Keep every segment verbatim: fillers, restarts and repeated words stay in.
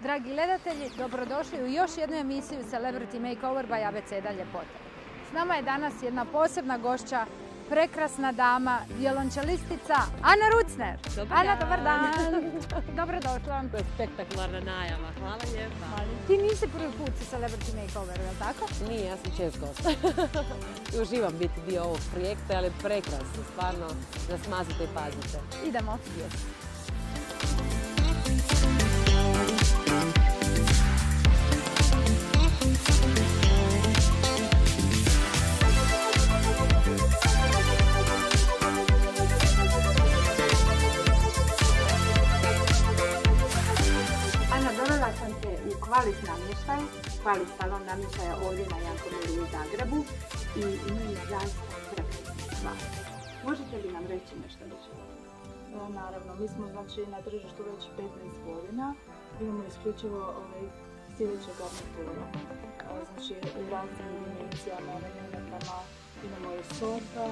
Dragi gledatelji, dobrodošli u još jednu emisiju Celebrity Makeover by Abeceda ljepote. S nama je danas jedna posebna gošća, prekrasna dama, violončelistica Ana Rucner. Dobar Ana, dan. dobar dan. Dobrodošla. To je spektakularna najava. Hvala lijepa. Ti nisi prvi put u Celebrity Makeoveru, je li tako? Nije, ja sam čest gost. I uživam biti dio ovog projekta, ali prekrasno, stvarno, da smazite i pazite. Idemo. Yes. Sam te u Kvalis namještaj, Kvalis salon namještaja ovdje na Jankomiru u Zagrebu i imaju zaista prekrasne stvari. Možete li nam reći nešto više? E, naravno, mi smo znači, na tržištu već petnaest godina, imamo isključivo ovaj, sljedeće garniture. E, znači u raznim dimenzijama, elementima, imamo i sofa,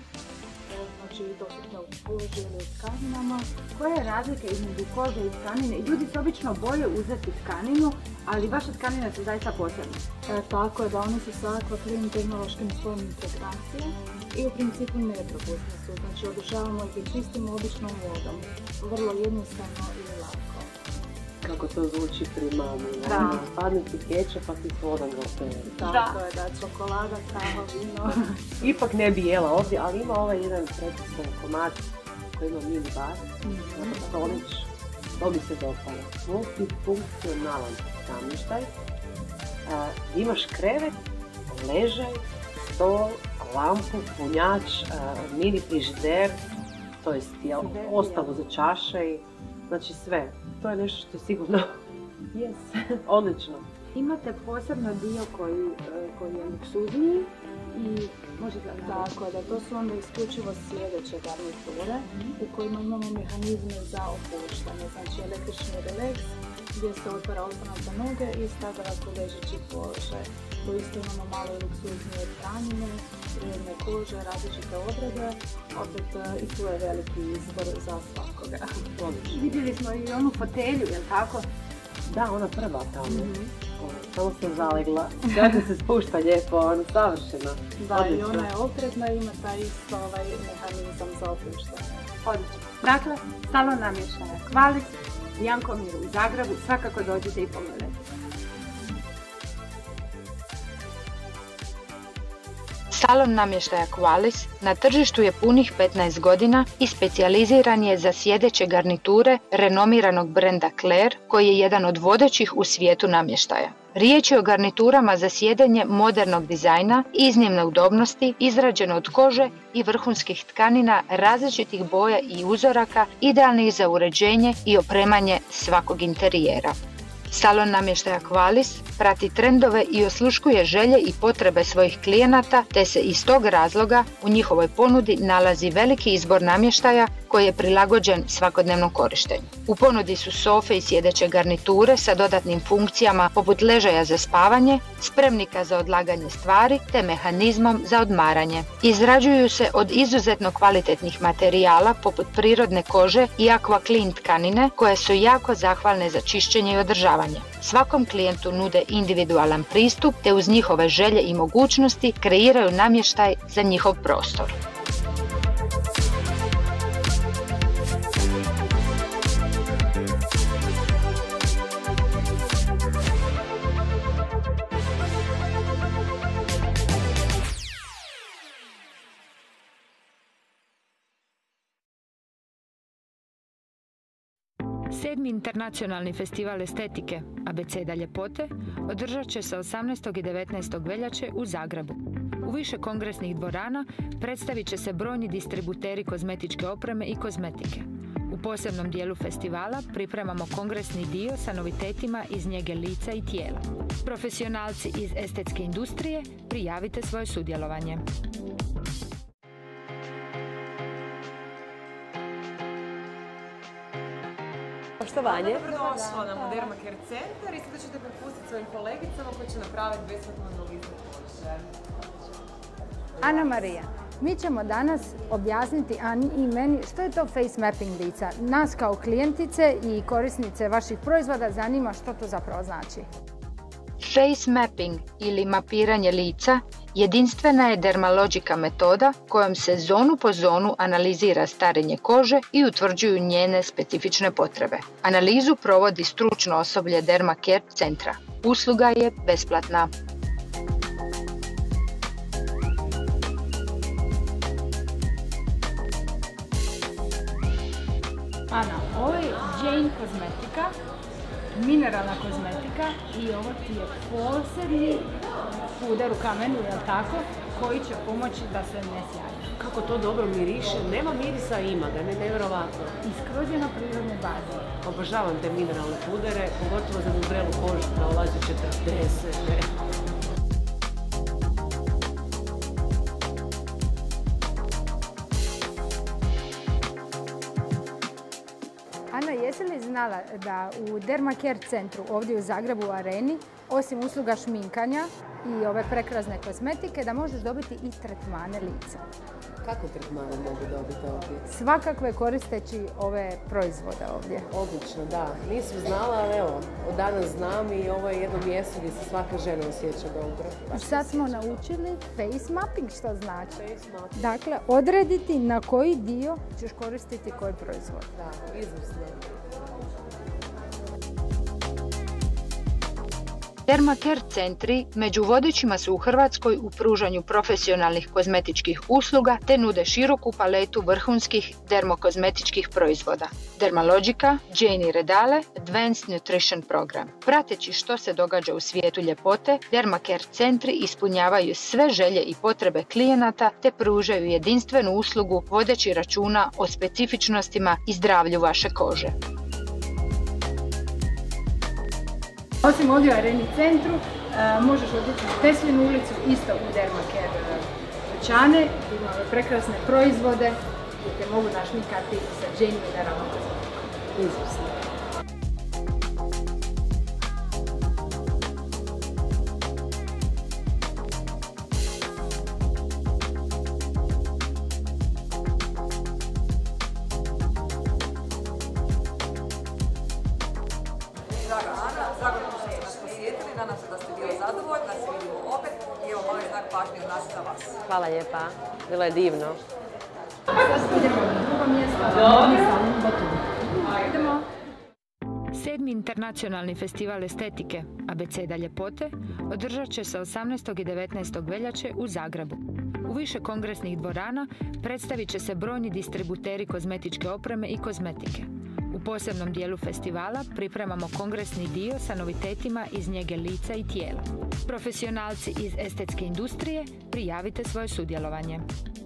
znači dostupno u koži ili u tkaninama. Koja je razlika između kože i tkanine? Ljudi se obično boje uzeti tkaninu, ali vaše tkanine su zaista posebne. E, tako je da oni su sa akvaklin tehnološkim slojem integracije i u principu nepropusne su. Znači održavamo ih čistim običnom vodom. Vrlo jednostavno i lako. Kako to zvuči primamno. Da. Spadne ti kečap, pa ti s vodom gotovo. Tako je da, čokolada, kava, vino. Ipak ne bi jela ovdje, ali ima ovaj jedan prekrastan komad koji ima mini bar, mm-hmm. stolić, to mi se dopalo. Multifunkcionalan namještaj. A, imaš krevet, ležaj, stol, lampu, punjač, a, mini frižider, to je stil, ostalo za čaše i znači sve. To je nešto što je sigurno yes. odlično. Imate posebno dio koji, koji je luksuzniji i možete li nam Tako je da to su onda isključivo sljedeće garniture mm-hmm. u kojima imamo mehanizme za opuštanje, znači električni releks gdje se otvara oslonac za noge i stavlja se ležeći položaj. Tu isto imamo malo i luksuznije tkanine, vrijedne kože, različite obrade, opet i tu je veliki izbor za svakoga. Vidjeli smo i onu fotelju, je li tako? Da, ona prva tamo. Mm-hmm. Samo sam zalegla. Sada se spušta lijepo, ona savršena. Da, odlično. I ona je okretna i ima taj isto ovaj mehanizam za opuštanje. Odlično. Dakle, salon namještaja Kvalis, Jankomiru u Zagrebu, svakako dođite i pogledajte. Salon namještaja Kvalis na tržištu je punih petnaest godina i specijaliziran je za sjedeće garniture renomiranog brenda Claire, koji je jedan od vodećih u svijetu namještaja. Riječ je o garniturama za sjedenje modernog dizajna, iznimne udobnosti, izrađene od kože i vrhunskih tkanina različitih boja i uzoraka, idealnih za uređenje i opremanje svakog interijera. Salon namještaja Kvalis prati trendove i osluškuje želje i potrebe svojih klijenata, te se iz tog razloga u njihovoj ponudi nalazi veliki izbor namještaja koji je prilagođen svakodnevnom korištenju. U ponudi su sofe i sjedeće garniture sa dodatnim funkcijama poput ležaja za spavanje, spremnika za odlaganje stvari te mehanizmom za odmaranje. Izrađuju se od izuzetno kvalitetnih materijala poput prirodne kože i aquaclean tkanine koje su jako zahvalne za čišćenje i održavanje. Svakom klijentu nude individualan pristup te uz njihove želje i mogućnosti kreiraju namještaj za njihov prostor. Sedmi internacionalni festival estetike Abeceda ljepote održat će se osamnaestog i devetnaestog veljače u Zagrebu. U više kongresnih dvorana predstavit će se brojni distributeri kozmetičke opreme i kozmetike. U posebnom dijelu festivala pripremamo kongresni dio sa novitetima iz njege lica i tijela. Profesionalci iz estetske industrije, prijavite svoje sudjelovanje. Poštovanje. Dobrodošla na Moderma Care Center i sada ćete prepustiti svojim kolegicama koji će napraviti besplatnu analizu kože. Ana Marija, Mi ćemo danas objasniti Ani i meni što je to face mapping lica. Nas kao klijentice i korisnice vaših proizvoda zanima što to zapravo znači. Face mapping ili mapiranje lica jedinstvena je dermalogica metoda kojom se zonu po zonu analizira starenje kože i utvrđuju njene specifične potrebe. Analizu provodi stručno osoblje Dermacare centra. Usluga je besplatna. Ana, ovo je Jane kozmetika, mineralna kozmetika i ovo ti je posebni puder u kamenu, je li tako, koji će pomoći da se ne sjaji. Kako to dobro miriše, nema mirisa, ima ga, ne, nevjerovatno. I skroz je na prirodnoj bazi. Obožavam te mineralne pudere, pogotovo za vrelu kožu koja ulazi četrdeset. Ne. Ana, jesi li znala da u Dermacare centru ovdje u Zagrebu u Areni, osim usluga šminkanja i ove prekrasne kozmetike, da možeš dobiti i tretmane lica? Kako tretmane mogu dobiti ovdje? Svakakve koristeći ove proizvode ovdje. Odlično, da. Nisam znala, ali evo, od danas znam i ovo je jedno mjesto gdje se svaka žena osjeća dobro. I sad smo naučili face mapping, što znači. Face mapping. Dakle, odrediti na koji dio ćeš koristiti koji proizvod. Da, izvrsno. Dermacare centri među vodećima su u Hrvatskoj u pružanju profesionalnih kozmetičkih usluga te nude široku paletu vrhunskih dermokozmetičkih proizvoda. Dermalogica, Jane i Redale, Advanced Nutrition Program. Prateći što se događa u svijetu ljepote, Dermacare centri ispunjavaju sve želje i potrebe klijenata te pružaju jedinstvenu uslugu vodeći računa o specifičnostima i zdravlju vaše kože. Osim ovdje u Areni centru, možeš otići u Teslinu ulicu, isto u Dermacare dućane, gdje imamo prekrasne proizvode gdje te mogu našminkati sa Jane mineralnom kozmetikom. Izvrsno. Draga Ana, drago što ste nas posjetili, nadam se da ste bili zadovoljni, da se vidimo opet i evo mali znak pažnje od nas za vas. Hvala lijepa, bilo je divno. Sad idemo na drugo mjesto, na salon Botun. Idemo. Sedmi internacionalni festival estetike Abeceda ljepote održat će se osamnaestog i devetnaestog veljače u Zagrebu. U više kongresnih dvorana predstavit će se brojni distributeri kozmetičke opreme i kozmetike. U posebnom dijelu festivala pripremamo kongresni dio sa novitetima iz njege lica i tijela. Profesionalci iz estetske industrije, prijavite svoje sudjelovanje.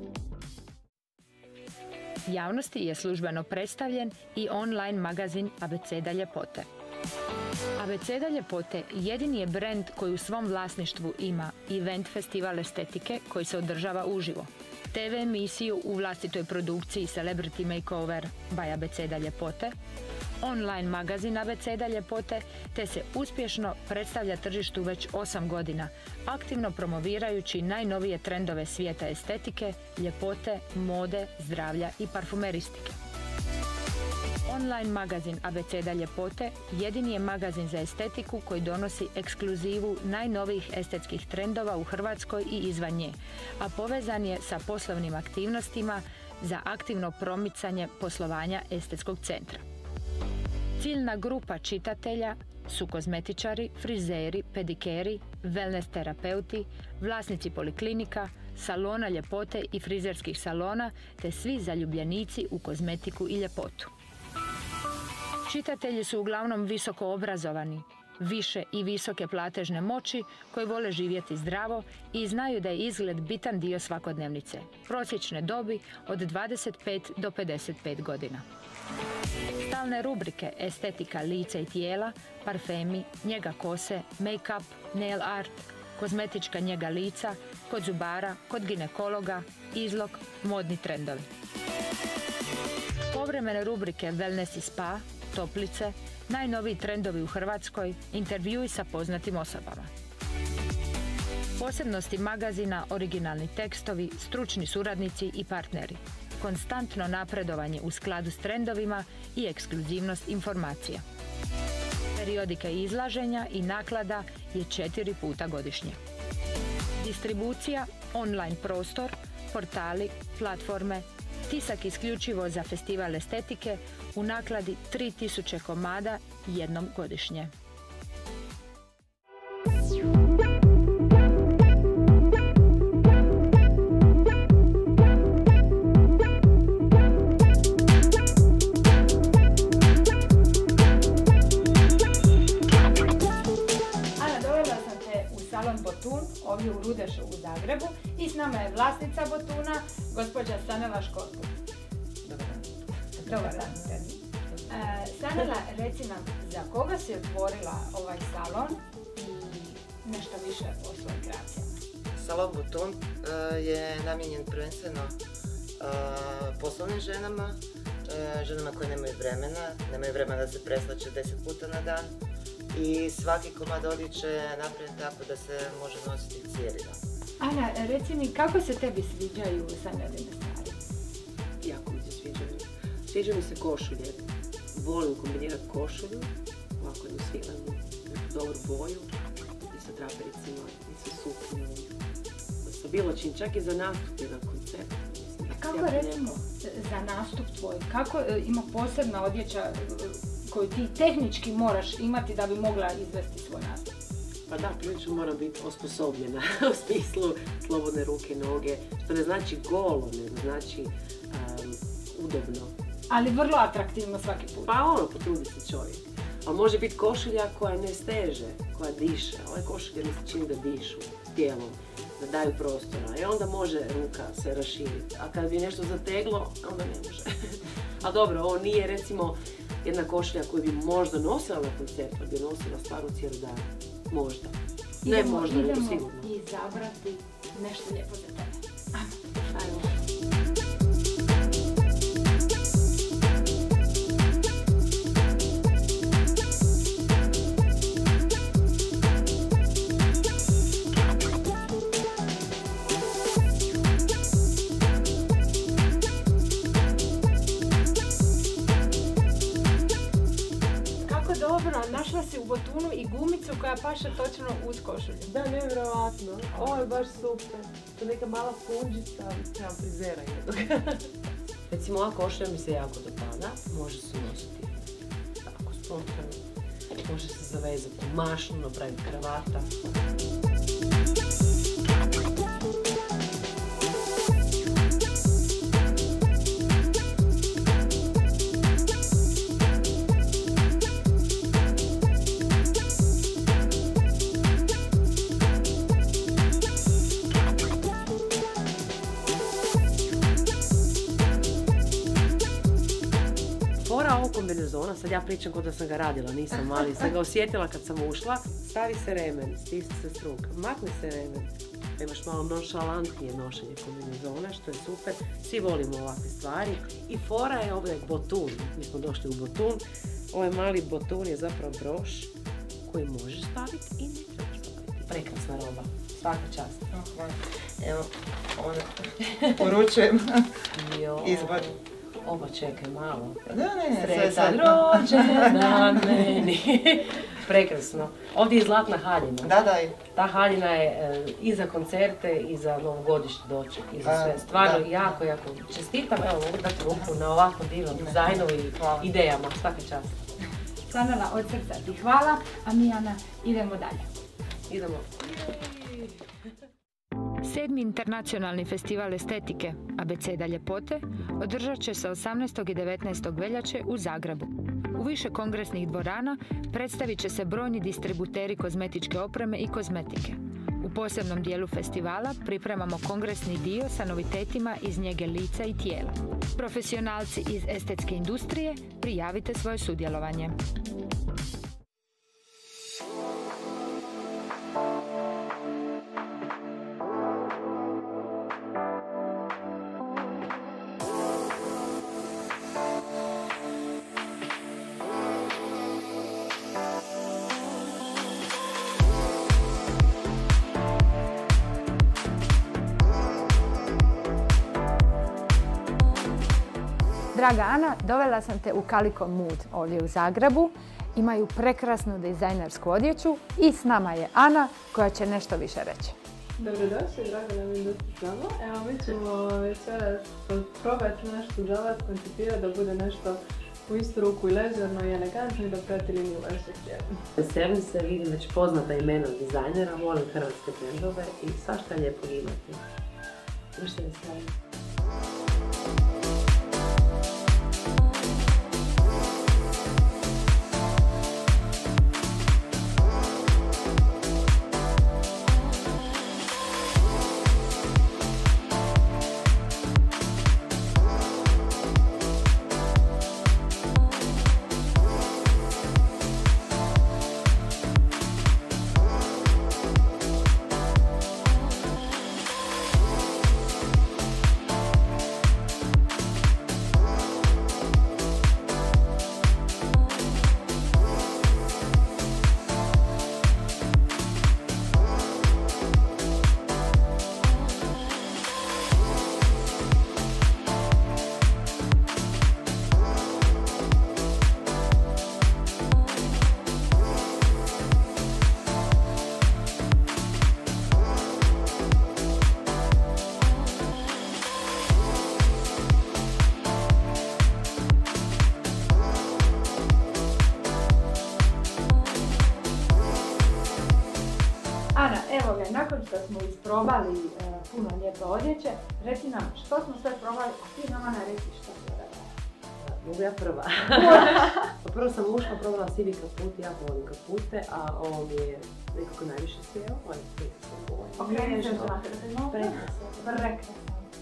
Javnosti je službeno predstavljen i online magazin Abeceda ljepote. Abeceda ljepote jedini je brend koji u svom vlasništvu ima event festival estetike koji se održava uživo, te ve emisiju u vlastitoj produkciji Celebrity Makeover by Abeceda ljepote, online magazin Abeceda ljepote, te se uspješno predstavlja tržištu već osam godina, aktivno promovirajući najnovije trendove svijeta estetike, ljepote, mode, zdravlja i parfumeristike. Online magazin Abeceda ljepote jedini je magazin za estetiku koji donosi ekskluzivu najnovijih estetskih trendova u Hrvatskoj i izvan nje, a povezan je sa poslovnim aktivnostima za aktivno promicanje poslovanja estetskog centra. Ciljna grupa čitatelja su kozmetičari, frizeri, pedikeri, wellness terapeuti, vlasnici poliklinika, salona ljepote i frizerskih salona, te svi zaljubljenici u kozmetiku i ljepotu. Čitatelji su uglavnom visoko obrazovani, više i visoke platežne moći koji vole živjeti zdravo i znaju da je izgled bitan dio svakodnevnice, prosječne dobi od dvadeset pet do pedeset pet godina. Stalne rubrike estetika lica i tijela, parfemi, njega kose, make-up, nail art, kozmetička njega lica, kod zubara, kod ginekologa, izlog, modni trendovi. Povremene rubrike wellness i spa, toplice, najnoviji trendovi u Hrvatskoj, intervjui sa poznatim osobama. Posebnosti magazina, originalni tekstovi, stručni suradnici i partneri. Konstantno napredovanje u skladu s trendovima i ekskluzivnost informacija. Periodika izlaženja i naklada je četiri puta godišnje. Distribucija, online prostor, portali, platforme, tisak isključivo za festival estetike u nakladi tri tisuće komada jednom godišnje. Botun, ovdje u Rudešu u Zagrebu, i s nama je vlasnica Botuna, gospođa Sanela Škorput. Dobar dan. Dobar dan. E, Sanela, reci nam, za koga si otvorila ovaj salon i nešto više o svojim kreacijama? Salon Botun uh, je namijenjen prvenstveno uh, poslovnim ženama, uh, ženama koje nemaju vremena, nemaju vremena da se preslače deset puta na dan. I svaki komad odjeće je napravljen tako da se može nositi cijeli dan. Ana, reci mi, kako se tebi sviđaju Saneline stvari? Jako mi se sviđaju. Sviđaju mi se košulje. Volim kombinirati košulju, ovako jednu svilenu, dobru boju, i sa trapericima, i sa suknjom, sa bilo čim, čak i za nastup jedan koncert. A kako recimo za nastup tvoj? Kako ima posebna odjeća koju ti tehnički moraš imati da bi mogla izvesti svoj nastup? Pa da, prilično moram biti osposobljena u smislu slobodne ruke, noge, što ne znači golo, nego znači um, udobno. Ali vrlo atraktivno svaki put. Pa ono, potrudi se čovjek. Ali može biti košulja koja ne steže, koja diše. Ove košulje mi se čini da dišu tijelom, da daju prostora. I onda može ruka se raširiti. A kad bi nešto zateglo, onda ne može. A dobro, ovo nije recimo jedna košulja koju bi možda nosila na koncertu, ali bi nosila stvarno cijeli dan. Možda. Ne Idemo, možda, nego idemo sigurno. izabrati nešto lijepo za tebe. Ajmo. Dobro, našla si u Botunu i gumicu koja paše točno uz košulju. Da, nevjerovatno. Ovo je baš super. To je neka mala punđica, trebam frizera jednog. Recimo, ova košulja mi se jako dopada. Može se nositi tako spontano. Može se zavezati u mašnu, napraviti kravata. Ovog kombinezona, sad ja pričam kod da sam ga radila, nisam, ali sam ga osjetila kad sam ušla. Stavi se remen, stisni se struk, makne se remen, pa imaš malo nonšalantnije nošenje kombinezona, što je super. Svi volimo ovakve stvari. I fora je ovdje Botun, mi smo došli u Botun. Ovaj mali Botun je zapravo broš koji možeš staviti i ne trebaš staviti. Prekrasna roba, svaka čast. Oh, hvala. Evo, ono, poručujem izbor. Ovo čekaj malo. Da, ne, ne, Sretan rođendan meni. Prekrasno. Ovdje je zlatna haljina. Da, da. Ta haljina je e, i za koncerte i za novogodišnji doček i za sve. Stvarno da, jako, jako čestitam. Evo, mogu dati ruku na ovakvom divnom dizajnu i hvala. Idejama. Svaka čast. Sanela, od srca ti hvala, a mi, Ana, idemo dalje. Idemo. Sedmi internacionalni festival estetike Abeceda ljepote održat će se osamnaestog i devetnaestog veljače u Zagrebu. U više kongresnih dvorana predstavit će se brojni distributeri kozmetičke opreme i kozmetike. U posebnom dijelu festivala pripremamo kongresni dio sa novitetima iz njege lica i tijela. Profesionalci iz estetske industrije, prijavite svoje sudjelovanje. Draga Ana, dovela sam te u Calico Mood ovdje u Zagrebu. Imaju prekrasnu dizajnersku odjeću i s nama je Ana koja će nešto više reći. Dobrodošli, drago nam je da ste s nama. Evo, mi ćemo večeras probati naš tužavac, koncipirati da bude nešto u istu ruku i ležerno i elegantno i da prati liniju vašeg tijela. Veselim se, vidim već poznata imena dizajnera, volim hrvatske brendove i svašta je lijepo imati. Još se veselim. Ana, evo ga, nakon što smo isprobali uh, puno lijepe odjeće, reci nam što smo sve probali, a ti nam, Ana, reci što se rada. Mogu ja prva. Prvo sam muška probala sivi kaput, ja volim kapute, a ovo mi je nekako najviše sjeo, ovo je prekrasno boje. Okrenite se na Prekrasno. Prekrasno.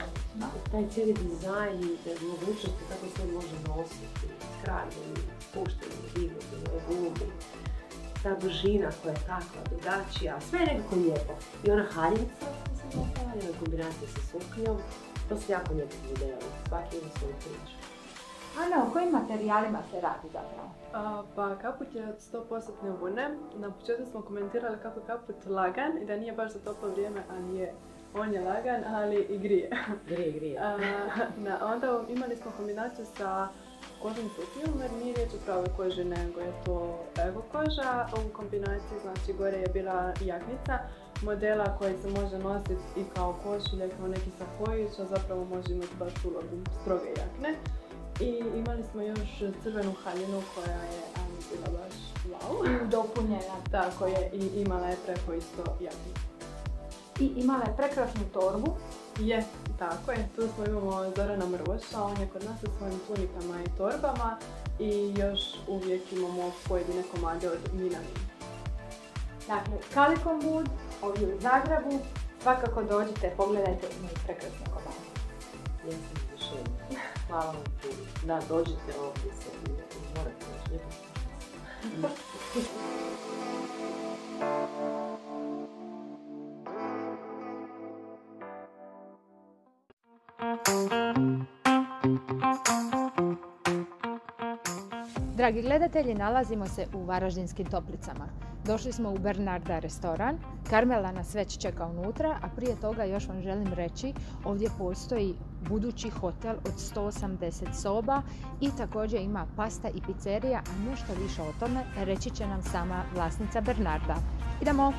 Taj cijeli dizajn i te mogućnosti kako se može nositi, skrajno, pušteno, divno, gubi. Ta dužina koja je takva, drugačija, sve je nekako lijepo. I ona haljica, koja sam zapala, i ona kombinacija sa suknjom, to su jako lijepi modeli, svaki ima svoju priču. Ana, o kojim materijalima se radi zapravo? A, pa kaput je od sto posto vune. Na početku smo komentirali kako je kaput lagan i da nije baš za toplo vrijeme, ali je. On je lagan, ali i grije. Grije, grije. A, na, onda imali smo kombinaciju sa kožnom suknjom, jer nije riječ o pravoj koži, nego je to ego koža. U kombinaciji, znači, gore je bila jaknica modela koji se može nositi i kao košulje, kao neki sakojić, a zapravo može imati baš ulogu stroge jakne. I imali smo još crvenu haljinu koja je Ani bila baš wow. I dopunjena. Tako je, i imala je preko isto jaknicu. I imala je prekrasnu torbu. Je, tako je. Tu smo imamo Zorana Mrvoša, on je kod nas sa svojim tunikama i torbama i još uvijek imamo pojedine komade od Minami. Dakle, Calico Mood, ovdje u Zagrebu, svakako dođite, pogledajte, imaju prekrasne komade. Jesam rješenja. Hvala vam puno. Da, dođite ovdje se i morate još lijepo. Dragi gledatelji, nalazimo se u Varaždinskim Toplicama. Došli smo u Bernarda restoran, Karmela nas već čeka unutra, a prije toga još vam želim reći, ovdje postoji budući hotel od sto osamdeset soba i također ima pasta i pizzerija, a nešto više o tome reći će nam sama vlasnica Bernarda. Idemo!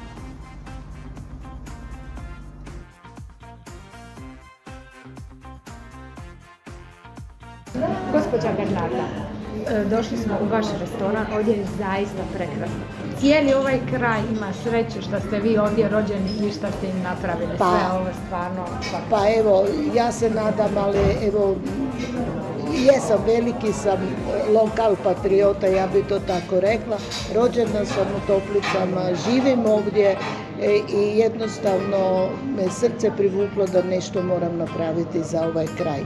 Gospođa Bernarda, došli smo u vaš restoran, ovdje je zaista prekrasno. Cijeli ovaj kraj ima sreću što ste vi ovdje rođeni i što ste im napravili. Pa, sve ovo stvarno... Pa evo, ja se nadam, ali evo, jesam veliki sam lokal patriota, ja bi to tako rekla. Rođena sam u Toplicama, živim ovdje i jednostavno me srce privuklo da nešto moram napraviti za ovaj kraj.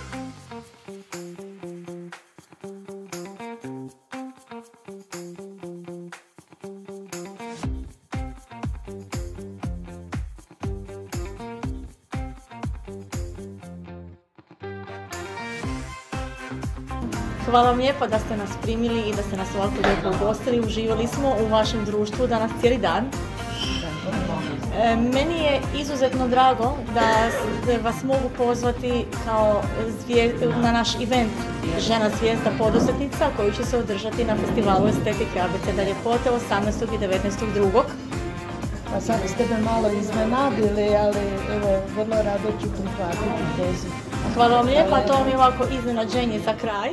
Thank you. Hvala vam lijepa da ste nas primili i da ste nas ovako lijepo ugostili. Uživali smo u vašem društvu danas cijeli dan. E, meni je izuzetno drago da vas mogu pozvati kao zvije, na naš event Žena zvijezda poduzetnica koji će se održati na festivalu estetike Abeceda ljepote osamnaestog i devetnaestog drugog Pa sad ste me malo iznenadili, ali evo, vrlo rado ću prihvatiti poziv. Hvala vam lijepa, to vam je ovako iznenađenje za kraj.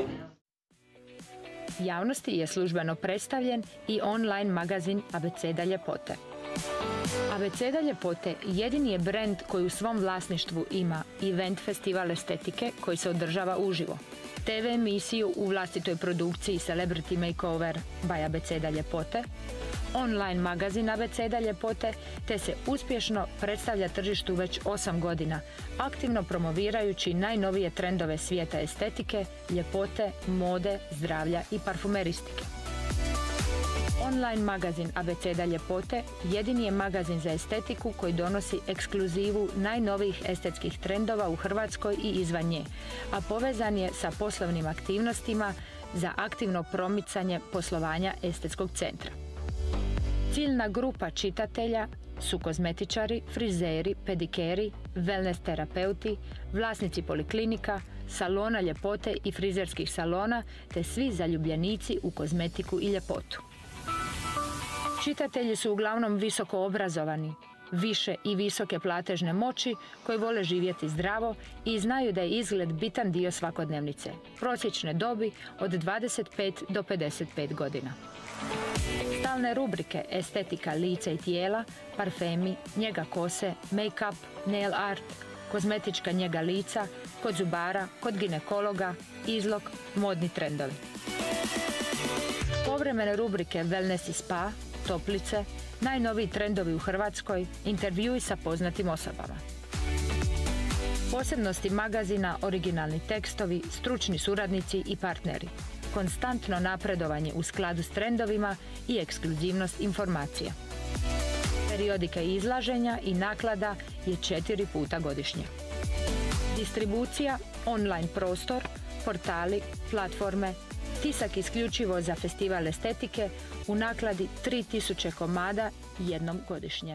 Javnosti je službeno predstavljen i online magazin Abeceda ljepote. Abeceda ljepote jedini je brend koji u svom vlasništvu ima event festival estetike koji se održava uživo, te ve emisiju u vlastitoj produkciji Celebrity Makeover by Abeceda ljepote, online magazin Abeceda ljepote, te se uspješno predstavlja tržištu već osam godina, aktivno promovirajući najnovije trendove svijeta estetike, ljepote, mode, zdravlja i parfumeristike. Online magazin Abeceda ljepote jedini je magazin za estetiku koji donosi ekskluzivu najnovijih estetskih trendova u Hrvatskoj i izvan nje, a povezan je sa poslovnim aktivnostima za aktivno promicanje poslovanja estetskog centra. Ciljna grupa čitatelja su kozmetičari, frizeri, pedikeri, wellness terapeuti, vlasnici poliklinika, salona ljepote i frizerskih salona, te svi zaljubljenici u kozmetiku i ljepotu. Čitatelji su uglavnom visoko obrazovani, više i visoke platežne moći koji vole živjeti zdravo i znaju da je izgled bitan dio svakodnevnice, prosječne dobi od dvadeset pet do pedeset pet godina. Stalne rubrike estetika lica i tijela, parfemi, njega kose, make-up, nail art, kozmetička njega lica, kod zubara, kod ginekologa, izlog, modni trendovi. Povremene rubrike wellness i spa, toplice, najnoviji trendovi u Hrvatskoj, intervjui sa poznatim osobama. Posebnosti magazina, originalni tekstovi, stručni suradnici i partneri, konstantno napredovanje u skladu s trendovima i ekskluzivnost informacija. Periodika izlaženja i naklada je četiri puta godišnje. Distribucija, online prostor, portali, platforme, tisak isključivo za festival estetike u nakladi tri tisuće komada jednom godišnje.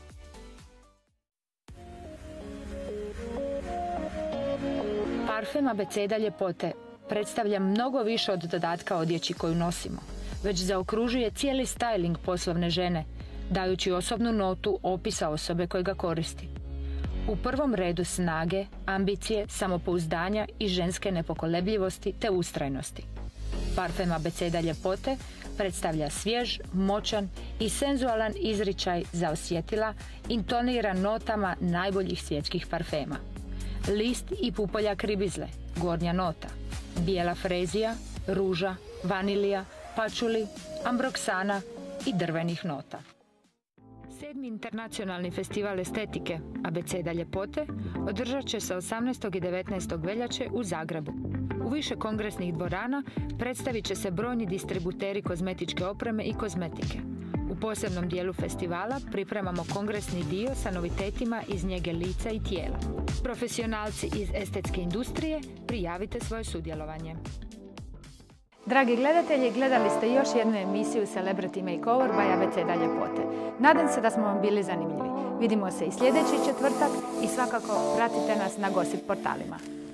Parfem Abeceda ljepote predstavlja mnogo više od dodatka odjeći koju nosimo, već zaokružuje cijeli styling poslovne žene, dajući osobnu notu opisa osobe koja ga koristi. U prvom redu snage, ambicije, samopouzdanja i ženske nepokolebljivosti te ustrajnosti. Parfem Abeceda ljepote predstavlja svjež, moćan i senzualan izričaj za osjetila, intoniran notama najboljih svjetskih parfema. List i pupoljak ribizle, gornja nota, bijela frezija, ruža, vanilija, pačuli, ambroksana i drvenih nota. Sedmi internacionalni festival estetike Abeceda ljepote održat će se osamnaestog i devetnaestog veljače u Zagrebu. U više kongresnih dvorana predstavit će se brojni distributeri kozmetičke opreme i kozmetike. U posebnom dijelu festivala pripremamo kongresni dio sa novitetima iz njege lica i tijela. Profesionalci iz estetske industrije, prijavite svoje sudjelovanje. Dragi gledatelji, gledali ste još jednu emisiju Celebrity Makeover by Abeceda ljepote. Nadam se da smo vam bili zanimljivi. Vidimo se i sljedeći četvrtak i svakako pratite nas na Gossip portalima.